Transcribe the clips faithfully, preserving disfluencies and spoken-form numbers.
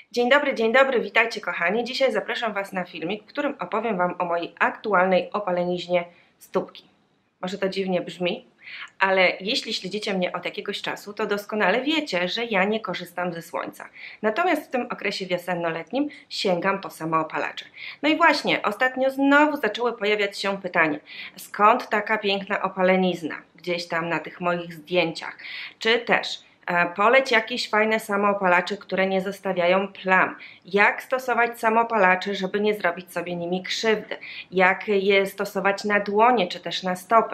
Dzień dobry, dzień dobry, witajcie kochani. Dzisiaj zapraszam Was na filmik, w którym opowiem Wam o mojej aktualnej opaleniznie stópki. Może to dziwnie brzmi, ale jeśli śledzicie mnie od jakiegoś czasu, to doskonale wiecie, że ja nie korzystam ze słońca. Natomiast w tym okresie wiosenno-letnim sięgam po samoopalacze. No i właśnie, ostatnio znowu zaczęły pojawiać się pytania, skąd taka piękna opalenizna gdzieś tam na tych moich zdjęciach, czy też poleć jakieś fajne samoopalacze, które nie zostawiają plam. Jak stosować samoopalacze, żeby nie zrobić sobie nimi krzywdy? Jak je stosować na dłonie, czy też na stopy?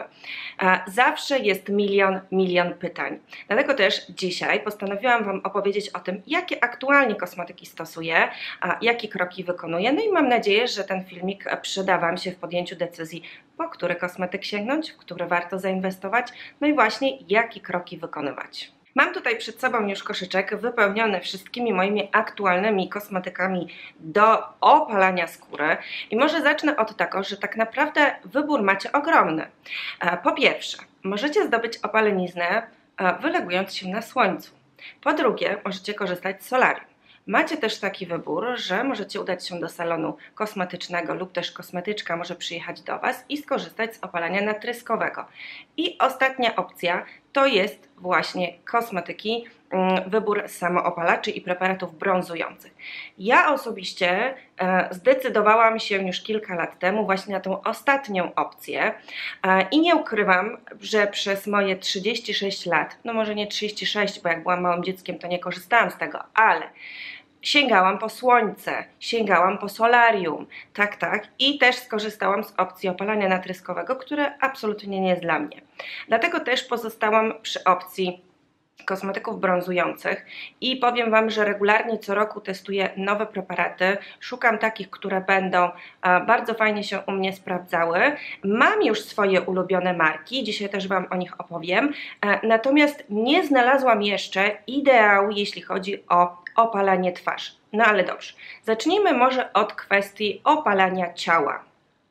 Zawsze jest milion, milion pytań. Dlatego też dzisiaj postanowiłam Wam opowiedzieć o tym, jakie aktualnie kosmetyki stosuję, jakie kroki wykonuję. No i mam nadzieję, że ten filmik przyda Wam się w podjęciu decyzji, po który kosmetyk sięgnąć, w który warto zainwestować, no i właśnie jakie kroki wykonywać. Mam tutaj przed sobą już koszyczek wypełniony wszystkimi moimi aktualnymi kosmetykami do opalania skóry i może zacznę od tego, że tak naprawdę wybór macie ogromny. Po pierwsze, możecie zdobyć opaleniznę wylegując się na słońcu. Po drugie, możecie korzystać z solarium. Macie też taki wybór, że możecie udać się do salonu kosmetycznego lub też kosmetyczka może przyjechać do Was i skorzystać z opalania natryskowego. I ostatnia opcja to jest właśnie kosmetyki, wybór samoopalaczy i preparatów brązujących. Ja osobiście zdecydowałam się już kilka lat temu właśnie na tą ostatnią opcję i nie ukrywam, że przez moje trzydzieści sześć lat, no może nie trzydzieści sześć, bo jak byłam małym dzieckiem to nie korzystałam z tego, ale sięgałam po słońce, sięgałam po solarium, tak, tak, i też skorzystałam z opcji opalania natryskowego, które absolutnie nie jest dla mnie. Dlatego też pozostałam przy opcji kosmetyków brązujących i powiem Wam, że regularnie co roku testuję nowe preparaty, szukam takich, które będą bardzo fajnie się u mnie sprawdzały. Mam już swoje ulubione marki, dzisiaj też Wam o nich opowiem, natomiast nie znalazłam jeszcze ideału, jeśli chodzi o opalanie twarzy. No ale dobrze, zacznijmy może od kwestii opalania ciała.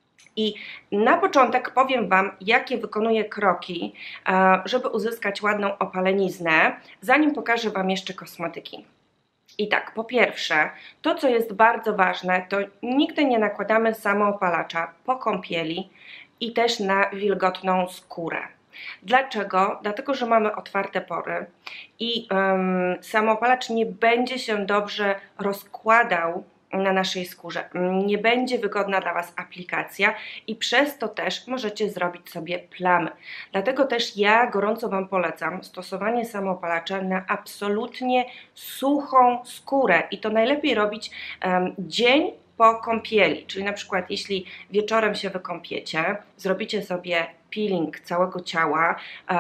I na początek powiem Wam, jakie wykonuję kroki, żeby uzyskać ładną opaleniznę, zanim pokażę Wam jeszcze kosmetyki. I tak, po pierwsze, to co jest bardzo ważne, to nigdy nie nakładamy samoopalacza po kąpieli i też na wilgotną skórę. Dlaczego? Dlatego, że mamy otwarte pory i um, samoopalacz nie będzie się dobrze rozkładał na naszej skórze. Nie będzie wygodna dla Was aplikacja i przez to też możecie zrobić sobie plamy. Dlatego też ja gorąco Wam polecam stosowanie samoopalacza na absolutnie suchą skórę i to najlepiej robić um, dzień po kąpieli, czyli na przykład jeśli wieczorem się wykąpiecie, zrobicie sobie peeling całego ciała,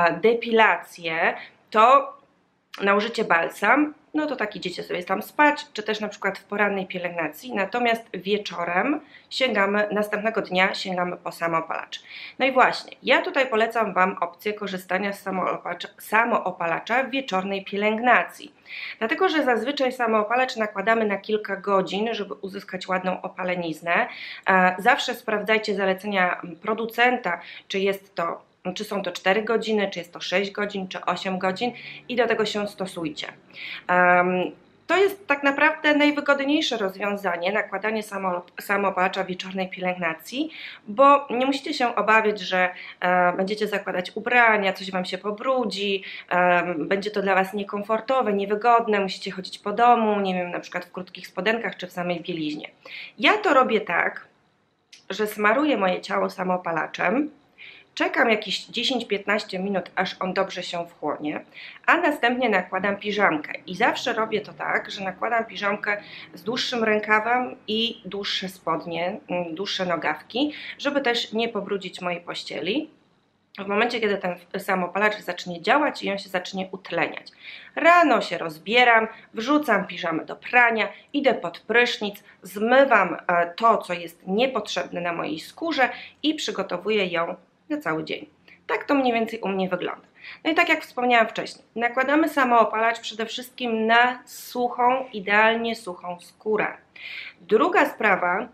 depilację, to nałożycie balsam, no to tak idziecie sobie tam spać, czy też na przykład w porannej pielęgnacji, natomiast wieczorem sięgamy, następnego dnia sięgamy po samoopalacz. No i właśnie, ja tutaj polecam Wam opcję korzystania z samoopalacza, samoopalacza w wieczornej pielęgnacji, dlatego że zazwyczaj samoopalacz nakładamy na kilka godzin, żeby uzyskać ładną opaleniznę. Zawsze sprawdzajcie zalecenia producenta, czy jest to czy są to cztery godziny, czy jest to sześć godzin, czy osiem godzin i do tego się stosujcie. Um, to jest tak naprawdę najwygodniejsze rozwiązanie, nakładanie samoopalacza w wieczornej pielęgnacji, bo nie musicie się obawiać, że e, będziecie zakładać ubrania, coś Wam się pobrudzi, e, będzie to dla Was niekomfortowe, niewygodne, musicie chodzić po domu, nie wiem, na przykład w krótkich spodenkach, czy w samej bieliźnie. Ja to robię tak, że smaruję moje ciało samoopalaczem, czekam jakieś dziesięć do piętnastu minut, aż on dobrze się wchłonie, a następnie nakładam piżamkę. I zawsze robię to tak, że nakładam piżamkę z dłuższym rękawem i dłuższe spodnie, dłuższe nogawki, żeby też nie pobrudzić mojej pościeli. W momencie, kiedy ten samoopalacz zacznie działać i on się zacznie utleniać. Rano się rozbieram, wrzucam piżamę do prania, idę pod prysznic, zmywam to, co jest niepotrzebne na mojej skórze i przygotowuję ją na cały dzień. Tak to mniej więcej u mnie wygląda. No i tak jak wspomniałam wcześniej, nakładamy samoopalacz przede wszystkim na suchą, idealnie suchą skórę. Druga sprawa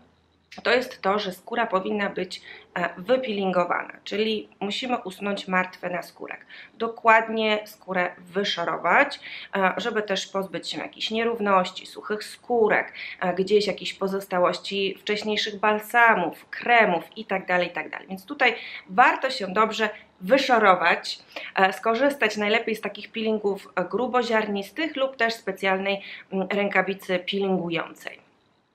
to jest to, że skóra powinna być wypeelingowana, czyli musimy usunąć martwe naskórek. Dokładnie skórę wyszorować, żeby też pozbyć się jakichś nierówności, suchych skórek, gdzieś jakichś pozostałości wcześniejszych balsamów, kremów itd., itd. Więc tutaj warto się dobrze wyszorować, skorzystać najlepiej z takich peelingów gruboziarnistych lub też specjalnej rękawicy peelingującej.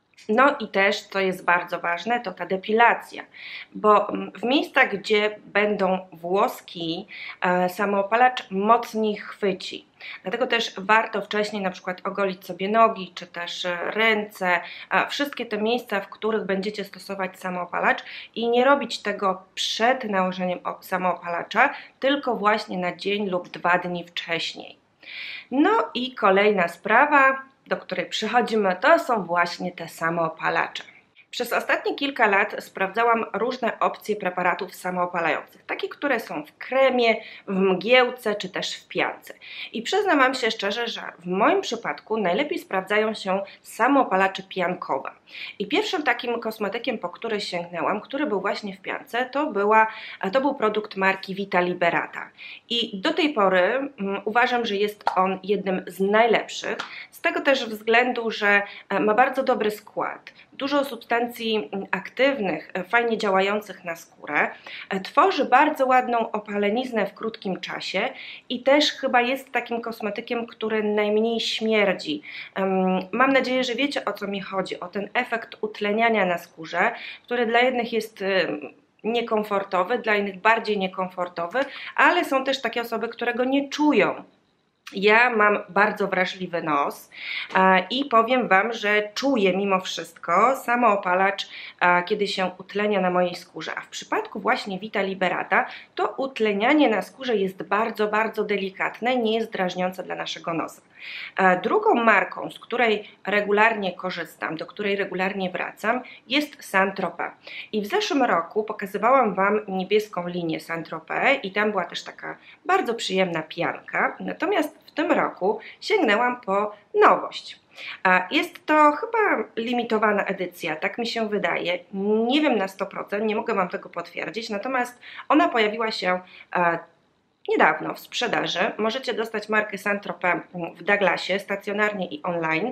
No i też, co jest bardzo ważne, to ta depilacja, bo w miejscach, gdzie będą włoski, samoopalacz mocniej chwyci. Dlatego też warto wcześniej na przykład ogolić sobie nogi, czy też ręce, wszystkie te miejsca, w których będziecie stosować samoopalacz i nie robić tego przed nałożeniem samoopalacza, tylko właśnie na dzień lub dwa dni wcześniej. No i kolejna sprawa, do której przychodzimy, to są właśnie te samoopalacze. Przez ostatnie kilka lat sprawdzałam różne opcje preparatów samoopalających, takie, które są w kremie, w mgiełce czy też w piance. I przyznam Wam się szczerze, że w moim przypadku najlepiej sprawdzają się samoopalacze piankowe. I pierwszym takim kosmetykiem, po który sięgnęłam, który był właśnie w piance, to, była, to był produkt marki Vita Liberata. I do tej pory um, uważam, że jest on jednym z najlepszych, z tego też względu, że ma bardzo dobry skład, dużo substancji aktywnych, fajnie działających na skórę, tworzy bardzo ładną opaleniznę w krótkim czasie i też chyba jest takim kosmetykiem, który najmniej śmierdzi. Mam nadzieję, że wiecie, o co mi chodzi, o ten efekt utleniania na skórze, który dla jednych jest niekomfortowy, dla innych bardziej niekomfortowy, ale są też takie osoby, które go nie czują. Ja mam bardzo wrażliwy nos i powiem Wam, że czuję mimo wszystko samoopalacz, kiedy się utlenia na mojej skórze. A w przypadku właśnie Vita Liberata to utlenianie na skórze jest bardzo, bardzo delikatne i nie jest drażniące dla naszego nosa. Drugą marką, z której regularnie korzystam, do której regularnie wracam, jest Saint-Tropez. I w zeszłym roku pokazywałam Wam niebieską linię Saint-Tropez i tam była też taka bardzo przyjemna pianka. Natomiast w tym roku sięgnęłam po nowość. Jest to chyba limitowana edycja, tak mi się wydaje. Nie wiem na sto procent, nie mogę Wam tego potwierdzić, natomiast ona pojawiła się niedawno w sprzedaży. Możecie dostać markę Saint-Tropez w Douglasie, stacjonarnie i online.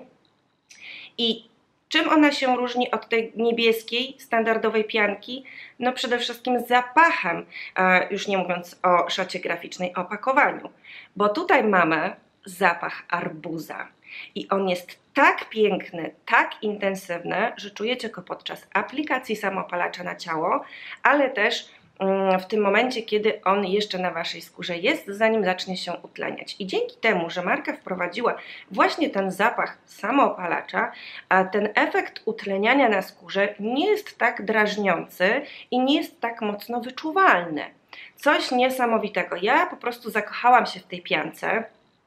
I czym ona się różni od tej niebieskiej, standardowej pianki? No przede wszystkim zapachem, już nie mówiąc o szocie graficznej, opakowaniu. Bo tutaj mamy zapach arbuza. I on jest tak piękny, tak intensywny, że czujecie go podczas aplikacji samoopalacza na ciało, ale też w tym momencie, kiedy on jeszcze na Waszej skórze jest, zanim zacznie się utleniać. I dzięki temu, że marka wprowadziła właśnie ten zapach samoopalacza, a ten efekt utleniania na skórze nie jest tak drażniący i nie jest tak mocno wyczuwalny. Coś niesamowitego. Ja po prostu zakochałam się w tej piance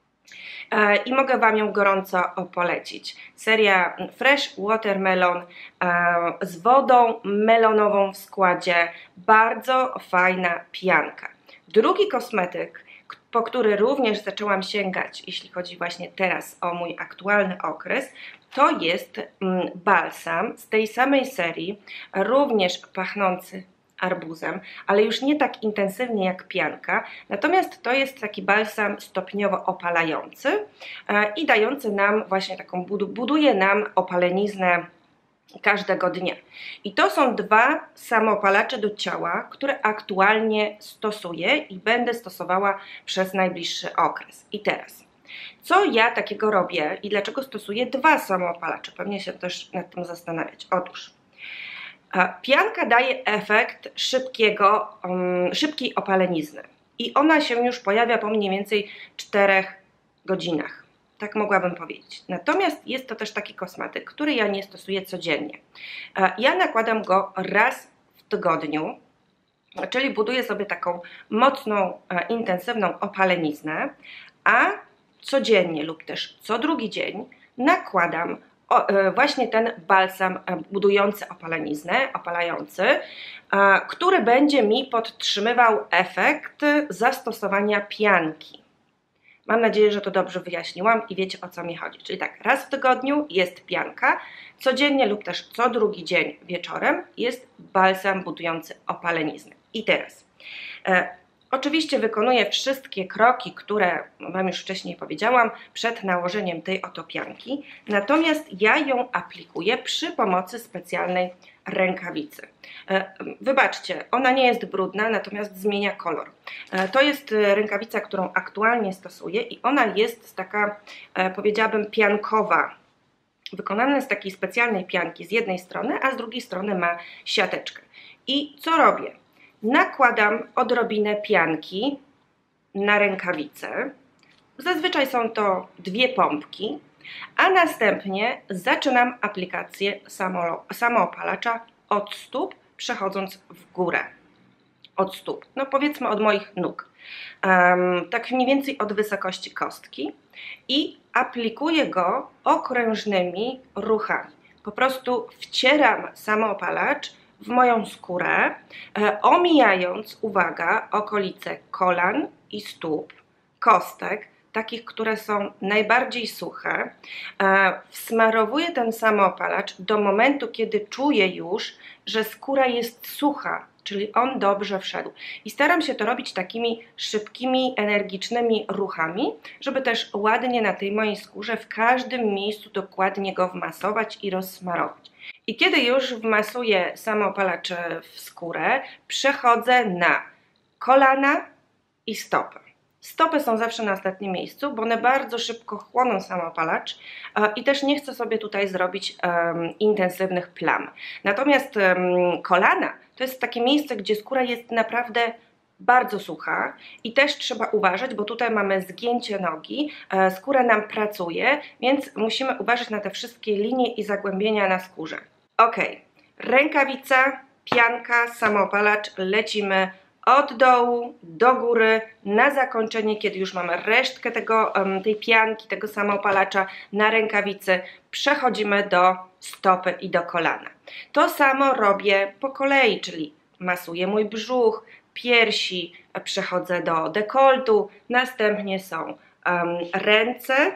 i mogę Wam ją gorąco polecić. Seria Fresh Watermelon z wodą melonową w składzie. Bardzo fajna pianka. Drugi kosmetyk, po który również zaczęłam sięgać, jeśli chodzi właśnie teraz o mój aktualny okres, to jest balsam z tej samej serii, również pachnący arbuzem, ale już nie tak intensywnie jak pianka, natomiast to jest taki balsam stopniowo opalający i dający nam właśnie taką, buduje nam opaleniznę każdego dnia. I to są dwa samoopalacze do ciała, które aktualnie stosuję i będę stosowała przez najbliższy okres. I teraz, co ja takiego robię i dlaczego stosuję dwa samoopalacze? Pewnie się też nad tym zastanawiać. Otóż pianka daje efekt szybkiego, um, szybkiej opalenizny i ona się już pojawia po mniej więcej czterech godzinach, tak mogłabym powiedzieć. Natomiast jest to też taki kosmetyk, który ja nie stosuję codziennie. Ja nakładam go raz w tygodniu, czyli buduję sobie taką mocną, intensywną opaleniznę, a codziennie lub też co drugi dzień nakładam O, właśnie ten balsam budujący opaleniznę, opalający, który będzie mi podtrzymywał efekt zastosowania pianki. Mam nadzieję, że to dobrze wyjaśniłam i wiecie, o co mi chodzi. Czyli tak, raz w tygodniu jest pianka, codziennie lub też co drugi dzień wieczorem jest balsam budujący opaleniznę. I teraz, e, oczywiście wykonuję wszystkie kroki, które Wam już wcześniej powiedziałam, przed nałożeniem tej oto pianki, natomiast ja ją aplikuję przy pomocy specjalnej rękawicy. Wybaczcie, ona nie jest brudna, natomiast zmienia kolor. To jest rękawica, którą aktualnie stosuję i ona jest taka, powiedziałabym, piankowa. Wykonana z takiej specjalnej pianki z jednej strony, a z drugiej strony ma siateczkę. I co robię? Nakładam odrobinę pianki na rękawicę. Zazwyczaj są to dwie pompki, a następnie zaczynam aplikację samoopalacza od stóp, przechodząc w górę. Od stóp, no powiedzmy od moich nóg. Um, tak mniej więcej od wysokości kostki i aplikuję go okrężnymi ruchami. Po prostu wcieram samoopalacz w moją skórę, e, omijając, uwaga, okolice kolan i stóp, kostek, takich, które są najbardziej suche. E, wsmarowuję ten samoopalacz do momentu, kiedy czuję już, że skóra jest sucha, czyli on dobrze wszedł. I staram się to robić takimi szybkimi, energicznymi ruchami, żeby też ładnie na tej mojej skórze w każdym miejscu dokładnie go wmasować i rozsmarować. I kiedy już wmasuję samoopalacz w skórę, przechodzę na kolana i stopy. Stopy są zawsze na ostatnim miejscu, bo one bardzo szybko chłoną samoopalacz i też nie chcę sobie tutaj zrobić um, intensywnych plam. Natomiast um, kolana to jest takie miejsce, gdzie skóra jest naprawdę bardzo sucha i też trzeba uważać, bo tutaj mamy zgięcie nogi, e, skóra nam pracuje, więc musimy uważać na te wszystkie linie i zagłębienia na skórze. Ok, rękawica, pianka, samoopalacz, lecimy od dołu do góry, na zakończenie, kiedy już mamy resztkę tego, tej pianki, tego samoopalacza na rękawicy, przechodzimy do stopy i do kolana. To samo robię po kolei, czyli masuję mój brzuch, piersi, przechodzę do dekoltu, następnie są um, ręce.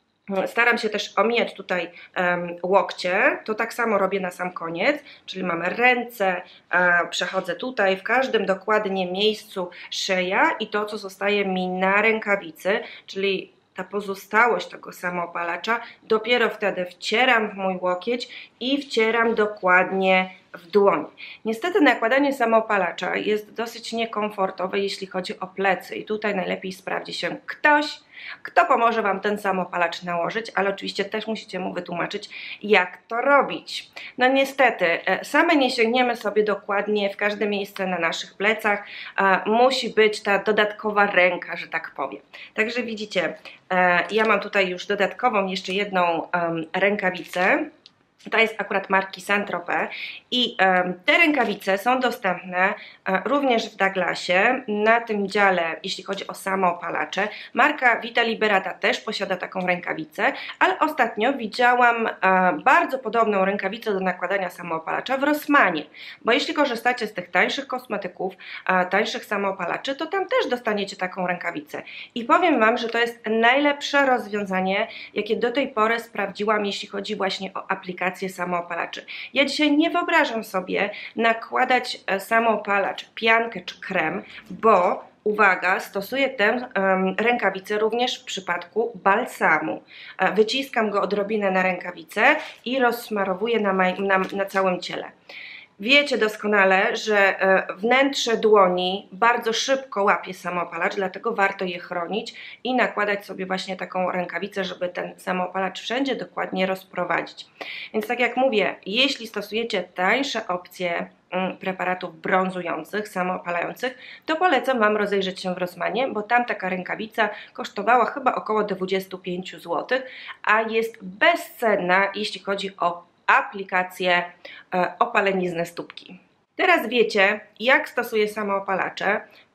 Staram się też omijać tutaj um, łokcie, to tak samo robię na sam koniec, czyli mamy ręce, e, przechodzę tutaj, w każdym dokładnie miejscu szyja i to, co zostaje mi na rękawicy, czyli ta pozostałość tego samoopalacza, dopiero wtedy wcieram w mój łokieć i wcieram dokładnie w dłoń. Niestety nakładanie samoopalacza jest dosyć niekomfortowe, jeśli chodzi o plecy i tutaj najlepiej sprawdzi się ktoś, kto pomoże Wam ten samoopalacz nałożyć, ale oczywiście też musicie mu wytłumaczyć, jak to robić. No niestety, same nie sięgniemy sobie dokładnie w każde miejsce na naszych plecach, musi być ta dodatkowa ręka, że tak powiem. Także widzicie, ja mam tutaj już dodatkową jeszcze jedną rękawicę. To jest akurat marki Saint-Tropez i um, te rękawice są dostępne um, również w Douglasie, na tym dziale, jeśli chodzi o samoopalacze. Marka Vita Liberata też posiada taką rękawicę, ale ostatnio widziałam um, bardzo podobną rękawicę do nakładania samoopalacza w Rossmanie, bo jeśli korzystacie z tych tańszych kosmetyków, um, tańszych samoopalaczy, to tam też dostaniecie taką rękawicę. I powiem Wam, że to jest najlepsze rozwiązanie, jakie do tej pory sprawdziłam, jeśli chodzi właśnie o aplikację samoopalaczy. Ja dzisiaj nie wyobrażam sobie nakładać samoopalacz, piankę czy krem, bo uwaga, stosuję tę um, rękawicę również w przypadku balsamu. Wyciskam go odrobinę na rękawicę i rozsmarowuję na, na, na całym ciele. Wiecie doskonale, że wnętrze dłoni bardzo szybko łapie samoopalacz, dlatego warto je chronić i nakładać sobie właśnie taką rękawicę, żeby ten samoopalacz wszędzie dokładnie rozprowadzić. Więc tak jak mówię, jeśli stosujecie tańsze opcje preparatów brązujących, samoopalających, to polecam Wam rozejrzeć się w Rossmanie, bo tam taka rękawica kosztowała chyba około dwadzieścia pięć złotych, a jest bezcenna, jeśli chodzi o aplikację opalenizny stópki. Teraz wiecie, jak stosuję samoopalacze.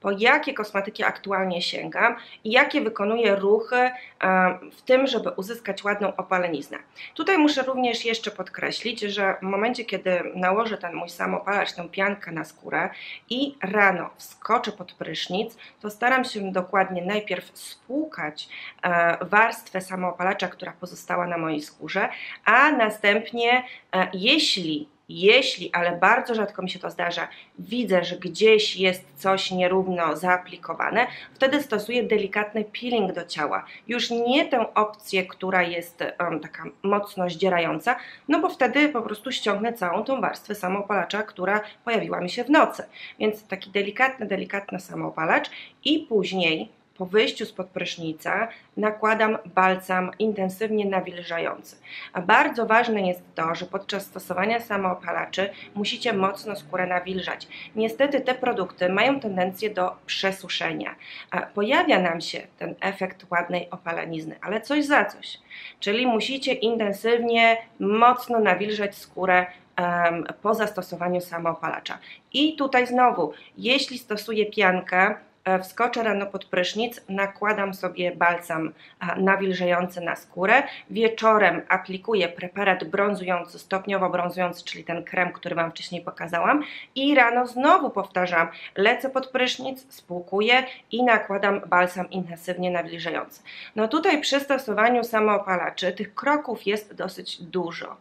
po jakie kosmetyki aktualnie sięgam i jakie wykonuję ruchy w tym, żeby uzyskać ładną opaleniznę. Tutaj muszę również jeszcze podkreślić, że w momencie, kiedy nałożę ten mój samopalacz, tę piankę na skórę i rano wskoczę pod prysznic, to staram się dokładnie najpierw spłukać warstwę samoopalacza, która pozostała na mojej skórze, a następnie jeśli Jeśli, ale bardzo rzadko mi się to zdarza, widzę, że gdzieś jest coś nierówno zaaplikowane, wtedy stosuję delikatny peeling do ciała. Już nie tę opcję, która jest um, taka mocno zdzierająca, no bo wtedy po prostu ściągnę całą tą warstwę samoopalacza, która pojawiła mi się w nocy. Więc taki delikatny, delikatny samoopalacz i później po wyjściu spod prysznica nakładam balsam intensywnie nawilżający. A bardzo ważne jest to, że podczas stosowania samoopalaczy musicie mocno skórę nawilżać. Niestety te produkty mają tendencję do przesuszenia. A pojawia nam się ten efekt ładnej opalenizny, ale coś za coś. Czyli musicie intensywnie, mocno nawilżać skórę um, po zastosowaniu samoopalacza. I tutaj znowu, jeśli stosuję piankę, wskoczę rano pod prysznic, nakładam sobie balsam nawilżający na skórę, wieczorem aplikuję preparat brązujący, stopniowo brązujący, czyli ten krem, który Wam wcześniej pokazałam i rano znowu powtarzam, lecę pod prysznic, spłukuję i nakładam balsam intensywnie nawilżający. No tutaj przy stosowaniu samoopalaczy tych kroków jest dosyć dużo.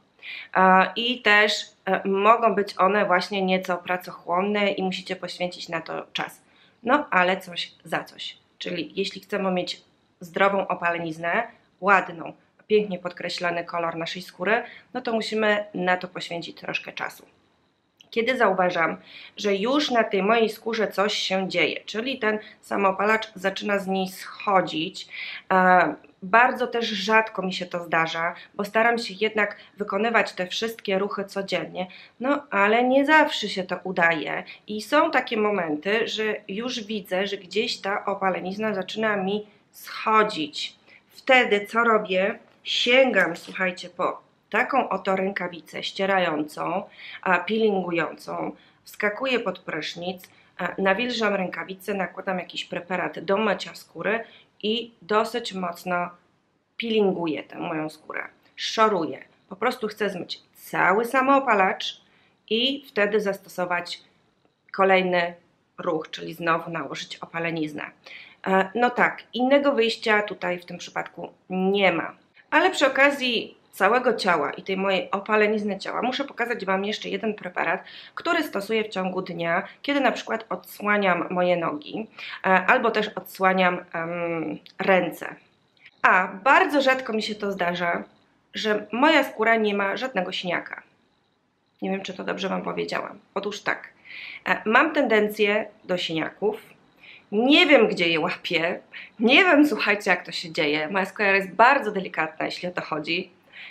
I też mogą być one właśnie nieco pracochłonne i musicie poświęcić na to czas. No, ale coś za coś. Czyli jeśli chcemy mieć zdrową opaleniznę, ładną, pięknie podkreślany kolor naszej skóry, no to musimy na to poświęcić troszkę czasu. Kiedy zauważam, że już na tej mojej skórze coś się dzieje, czyli ten samoopalacz zaczyna z niej schodzić, e, bardzo też rzadko mi się to zdarza, bo staram się jednak wykonywać te wszystkie ruchy codziennie, no ale nie zawsze się to udaje i są takie momenty, że już widzę, że gdzieś ta opalenizna zaczyna mi schodzić. Wtedy co robię? Sięgam, słuchajcie, po taką oto rękawicę ścierającą, peelingującą, wskakuję pod prysznic, nawilżam rękawicę, nakładam jakiś preparat do mycia skóry i dosyć mocno peelinguję tę moją skórę, szoruję. Po prostu chcę zmyć cały samoopalacz i wtedy zastosować kolejny ruch, czyli znowu nałożyć opaleniznę. No tak, innego wyjścia tutaj w tym przypadku nie ma. Ale przy okazji całego ciała i tej mojej opalenizny ciała muszę pokazać Wam jeszcze jeden preparat, który stosuję w ciągu dnia, kiedy na przykład odsłaniam moje nogi albo też odsłaniam um, ręce. A bardzo rzadko mi się to zdarza, że moja skóra nie ma żadnego siniaka. Nie wiem, czy to dobrze Wam powiedziałam. Otóż tak, mam tendencję do siniaków. Nie wiem, gdzie je łapię, nie wiem, słuchajcie, jak to się dzieje. Moja skóra jest bardzo delikatna, jeśli o to chodzi.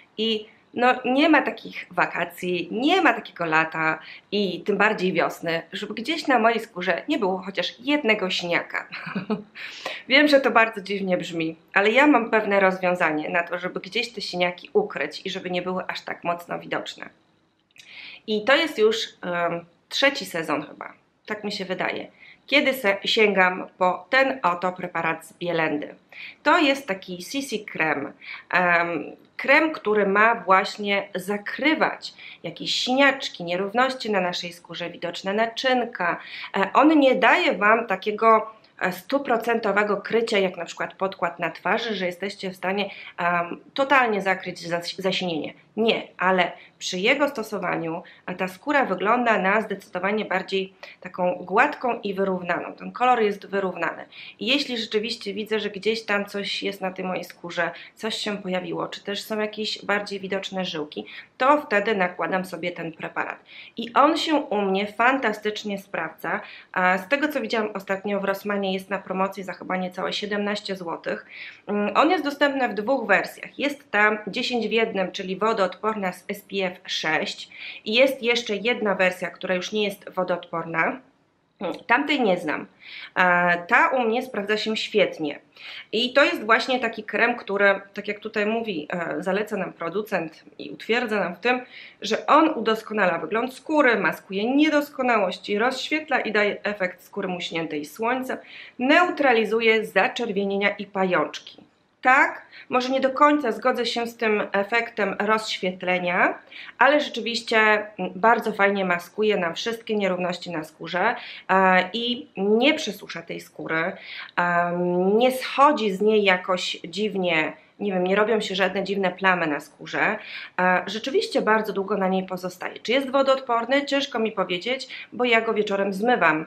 I no, nie ma takich wakacji, nie ma takiego lata i tym bardziej wiosny, żeby gdzieś na mojej skórze nie było chociaż jednego siniaka. Wiem, że to bardzo dziwnie brzmi, ale ja mam pewne rozwiązanie na to, żeby gdzieś te siniaki ukryć i żeby nie były aż tak mocno widoczne. I to jest już um, trzeci sezon chyba, tak mi się wydaje, kiedy sięgam po ten oto preparat z Bielendy. To jest taki C C krem, um, krem, który ma właśnie zakrywać jakieś siniaczki, nierówności na naszej skórze, widoczne naczynka. On nie daje Wam takiego stuprocentowego krycia, jak na przykład podkład na twarzy, że jesteście w stanie um, totalnie zakryć zasinienie. Nie, ale przy jego stosowaniu ta skóra wygląda na zdecydowanie bardziej taką gładką i wyrównaną. Ten kolor jest wyrównany. I jeśli rzeczywiście widzę, że gdzieś tam coś jest na tej mojej skórze, coś się pojawiło, czy też są jakieś bardziej widoczne żyłki, to wtedy nakładam sobie ten preparat. I on się u mnie fantastycznie sprawdza. A z tego, co widziałam ostatnio w Rossmanie, jest na promocji za chyba niecałe siedemnaście złotych. On jest dostępny w dwóch wersjach. Jest tam dziesięć w jednym, czyli wodoodporna z S P F sześć i jest jeszcze jedna wersja, która już nie jest wodoodporna, Tamtej nie znam. Ta u mnie sprawdza się świetnie. I to jest właśnie taki krem, który, tak jak tutaj mówi, zaleca nam producent i utwierdza nam w tym, że on udoskonala wygląd skóry, maskuje niedoskonałości, rozświetla i daje efekt skóry muśniętej słońcem, neutralizuje zaczerwienienia i pajączki. Tak, może nie do końca zgodzę się z tym efektem rozświetlenia, ale rzeczywiście bardzo fajnie maskuje nam wszystkie nierówności na skórze i nie przesusza tej skóry, nie schodzi z niej jakoś dziwnie, nie wiem, nie robią się żadne dziwne plamy na skórze. Rzeczywiście bardzo długo na niej pozostaje. Czy jest wodoodporny? Ciężko mi powiedzieć, bo ja go wieczorem zmywam.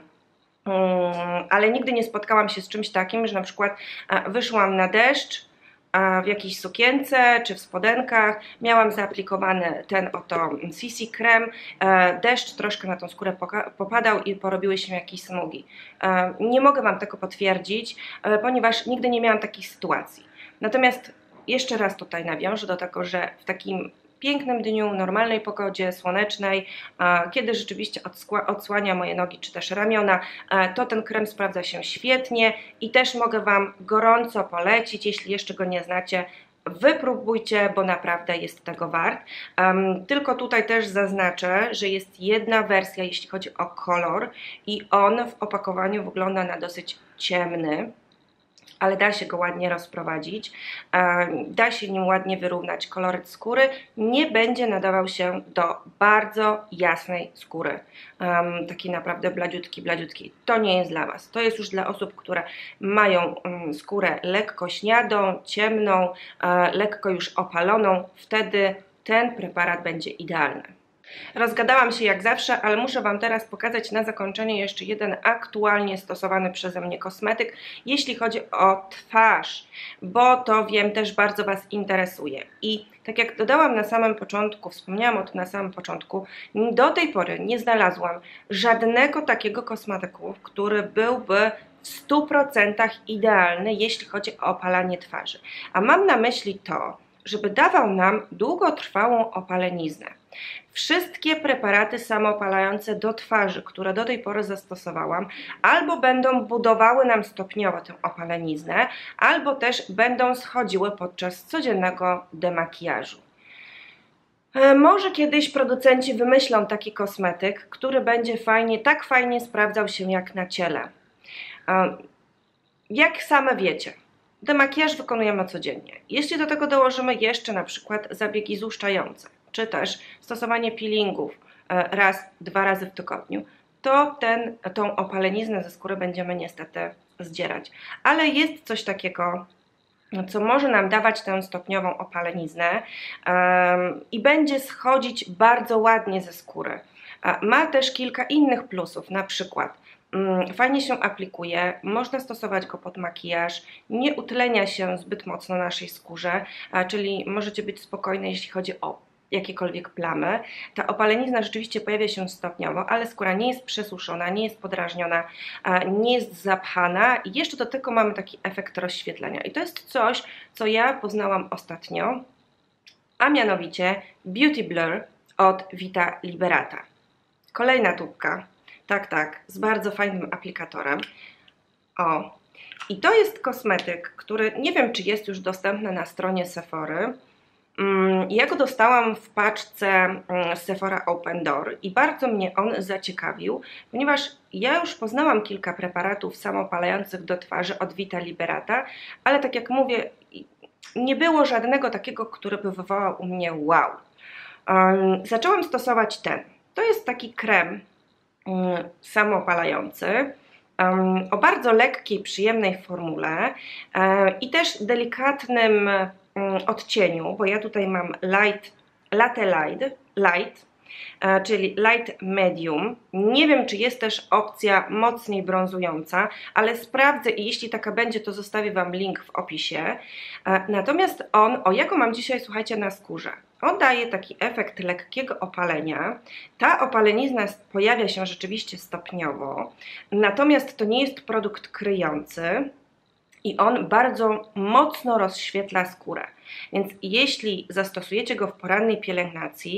Ale nigdy nie spotkałam się z czymś takim, że na przykład wyszłam na deszcz w jakiejś sukience czy w spodenkach, miałam zaaplikowany ten oto C C krem, deszcz troszkę na tą skórę popadał i porobiły się jakieś smugi. Nie mogę Wam tego potwierdzić, ponieważ nigdy nie miałam takich sytuacji. Natomiast jeszcze raz tutaj nawiążę do tego, że w takim pięknym dniu, normalnej pogodzie, słonecznej, kiedy rzeczywiście odsłania moje nogi czy też ramiona, to ten krem sprawdza się świetnie i też mogę Wam gorąco polecić, jeśli jeszcze go nie znacie, wypróbujcie, bo naprawdę jest tego wart. Um, tylko tutaj też zaznaczę, że jest jedna wersja, jeśli chodzi o kolor i on w opakowaniu wygląda na dosyć ciemny, ale da się go ładnie rozprowadzić, da się nim ładnie wyrównać koloryt skóry, nie będzie nadawał się do bardzo jasnej skóry, um, takiej naprawdę bladziutki, bladziutki. To nie jest dla Was, to jest już dla osób, które mają um, skórę lekko śniadą, ciemną, e, lekko już opaloną, wtedy ten preparat będzie idealny. Rozgadałam się jak zawsze, ale muszę Wam teraz pokazać na zakończenie jeszcze jeden aktualnie stosowany przeze mnie kosmetyk, jeśli chodzi o twarz, bo to wiem też bardzo Was interesuje. I tak jak dodałam na samym początku, wspomniałam o tym na samym początku, do tej pory nie znalazłam żadnego takiego kosmetyku, który byłby w stu procentach idealny, jeśli chodzi o opalanie twarzy. A mam na myśli to, żeby dawał nam długotrwałą opaleniznę. Wszystkie preparaty samoopalające do twarzy, które do tej pory zastosowałam, albo będą budowały nam stopniowo tę opaleniznę, albo też będą schodziły podczas codziennego demakijażu. Może kiedyś producenci wymyślą taki kosmetyk, który będzie fajnie, tak fajnie sprawdzał się jak na ciele. Jak same wiecie, demakijaż wykonujemy codziennie. Jeśli do tego dołożymy jeszcze na przykład zabiegi złuszczające, czy też stosowanie peelingów raz, dwa razy w tygodniu, to ten, tą opaleniznę ze skóry będziemy niestety zdzierać. Ale jest coś takiego, co może nam dawać tę stopniową opaleniznę um, i będzie schodzić bardzo ładnie ze skóry. Ma też kilka innych plusów, na przykład um, fajnie się aplikuje, można stosować go pod makijaż, nie utlenia się zbyt mocno naszej skórze, a, czyli możecie być spokojni, jeśli chodzi o jakiekolwiek plamy. Ta opalenizna rzeczywiście pojawia się stopniowo, ale skóra nie jest przesuszona, nie jest podrażniona, nie jest zapchana i jeszcze do tego mamy taki efekt rozświetlenia. I to jest coś, co ja poznałam ostatnio, a mianowicie Beauty Blur od Vita Liberata. Kolejna tubka, tak, tak, z bardzo fajnym aplikatorem. O, i to jest kosmetyk, który nie wiem, czy jest już dostępny na stronie Sephory. Ja go dostałam w paczce Sephora Open Door i bardzo mnie on zaciekawił, ponieważ ja już poznałam kilka preparatów samoopalających do twarzy od Vita Liberata, ale tak jak mówię, nie było żadnego takiego, który by wywołał u mnie wow. Um, zaczęłam stosować ten. To jest taki krem um, samoopalający, um, o bardzo lekkiej, przyjemnej formule um, i też delikatnym odcieniu, bo ja tutaj mam light, latte light, light, czyli light medium. Nie wiem, czy jest też opcja mocniej brązująca, ale sprawdzę i jeśli taka będzie, to zostawię Wam link w opisie. Natomiast on, o jaką mam dzisiaj, słuchajcie, na skórze. On daje taki efekt lekkiego opalenia. Ta opalenizna pojawia się rzeczywiście stopniowo, natomiast to nie jest produkt kryjący. I on bardzo mocno rozświetla skórę. Więc jeśli zastosujecie go w porannej pielęgnacji,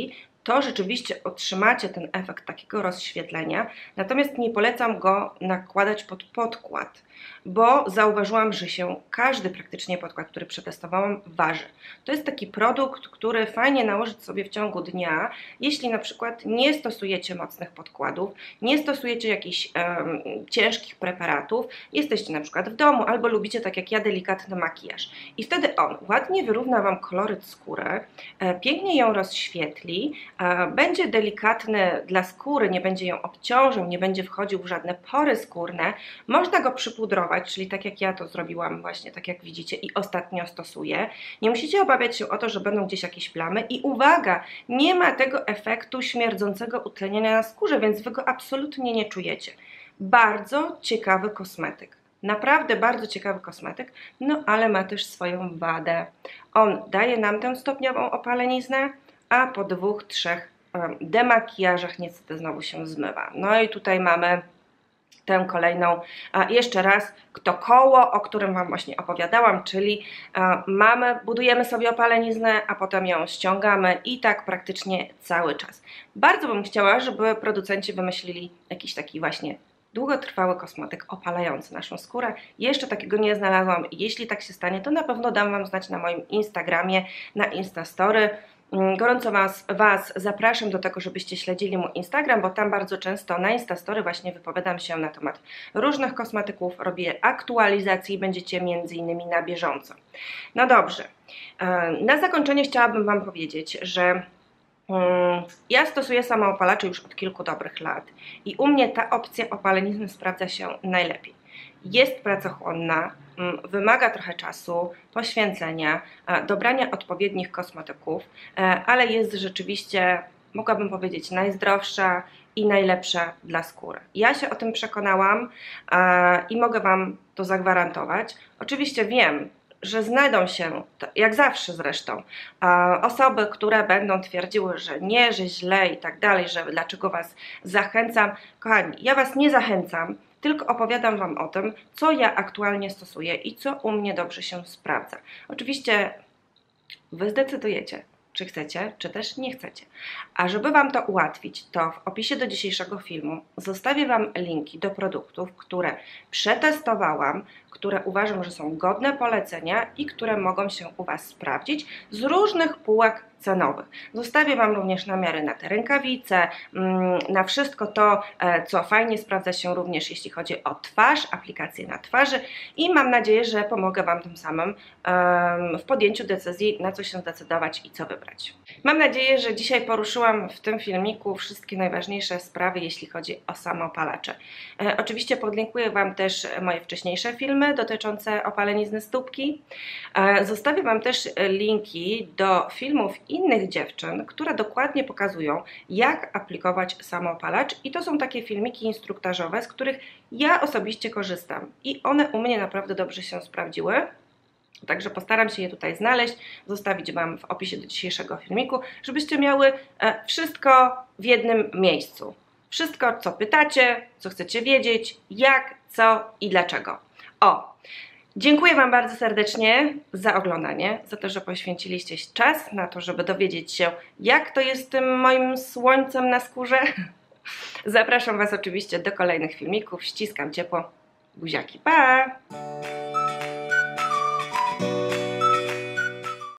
to rzeczywiście otrzymacie ten efekt takiego rozświetlenia, natomiast nie polecam go nakładać pod podkład, bo zauważyłam, że się każdy praktycznie podkład, który przetestowałam, waży. To jest taki produkt, który fajnie nałożyć sobie w ciągu dnia, jeśli na przykład nie stosujecie mocnych podkładów, nie stosujecie jakichś um, ciężkich preparatów, jesteście na przykład w domu albo lubicie, tak jak ja, delikatny makijaż. I wtedy on ładnie wyrówna Wam koloryt skóry, e, pięknie ją rozświetli, e, będzie delikatny dla skóry, nie będzie ją obciążał, nie będzie wchodził w żadne pory skórne. Można go przypudrować, czyli tak jak ja to zrobiłam właśnie, tak jak widzicie i ostatnio stosuję. Nie musicie obawiać się o to, że będą gdzieś jakieś plamy i uwaga, nie ma tego efektu śmierdzącego utlenienia na skórze, więc Wy go absolutnie nie czujecie. Bardzo ciekawy kosmetyk. Naprawdę bardzo ciekawy kosmetyk, no ale ma też swoją wadę. On daje nam tę stopniową opaleniznę, a po dwóch, trzech demakijażach niestety znowu się zmywa. No i tutaj mamy tę kolejną, a jeszcze raz, to koło, o którym Wam właśnie opowiadałam, czyli mamy, budujemy sobie opaleniznę, a potem ją ściągamy i tak praktycznie cały czas. Bardzo bym chciała, żeby producenci wymyślili jakiś taki właśnie długotrwały kosmetyk opalający naszą skórę. Jeszcze takiego nie znalazłam. Jeśli tak się stanie, to na pewno dam Wam znać na moim Instagramie, na Instastory. Gorąco was, was zapraszam do tego, żebyście śledzili mój Instagram, bo tam bardzo często na Instastory właśnie wypowiadam się na temat różnych kosmetyków, robię aktualizacje i będziecie między innymi na bieżąco. No dobrze, na zakończenie chciałabym Wam powiedzieć, że ja stosuję samoopalacze już od kilku dobrych lat i u mnie ta opcja opalenizny sprawdza się najlepiej. Jest pracochłonna, wymaga trochę czasu, poświęcenia, dobrania odpowiednich kosmetyków, ale jest rzeczywiście, mogłabym powiedzieć, najzdrowsza i najlepsza dla skóry. Ja się o tym przekonałam i mogę Wam to zagwarantować. Oczywiście wiem, że znajdą się, jak zawsze zresztą, osoby, które będą twierdziły, że nie, że źle i tak dalej, że dlaczego Was zachęcam. Kochani, ja Was nie zachęcam, tylko opowiadam Wam o tym, co ja aktualnie stosuję i co u mnie dobrze się sprawdza. Oczywiście Wy zdecydujecie, czy chcecie, czy też nie chcecie. A żeby Wam to ułatwić, to w opisie do dzisiejszego filmu zostawię Wam linki do produktów, które przetestowałam, które uważam, że są godne polecenia i które mogą się u Was sprawdzić z różnych półek cenowych. Zostawię Wam również namiary na te rękawice, na wszystko to, co fajnie sprawdza się również jeśli chodzi o twarz, aplikacje na twarzy i mam nadzieję, że pomogę Wam tym samym w podjęciu decyzji, na co się zdecydować i co wybrać. Mam nadzieję, że dzisiaj poruszyłam w tym filmiku wszystkie najważniejsze sprawy, jeśli chodzi o samoopalacze. Oczywiście podlinkuję Wam też moje wcześniejsze filmy dotyczące opalenizny stópki. Zostawię Wam też linki do filmów innych dziewczyn, które dokładnie pokazują, jak aplikować samoopalacz i to są takie filmiki instruktażowe, z których ja osobiście korzystam i one u mnie naprawdę dobrze się sprawdziły. Także postaram się je tutaj znaleźć, zostawić Wam w opisie do dzisiejszego filmiku, żebyście miały wszystko w jednym miejscu. Wszystko, co pytacie, co chcecie wiedzieć, jak, co i dlaczego. O! Dziękuję Wam bardzo serdecznie za oglądanie, za to, że poświęciliście czas na to, żeby dowiedzieć się, jak to jest z tym moim słońcem na skórze. Zapraszam Was oczywiście do kolejnych filmików. Ściskam ciepło. Buziaki, pa!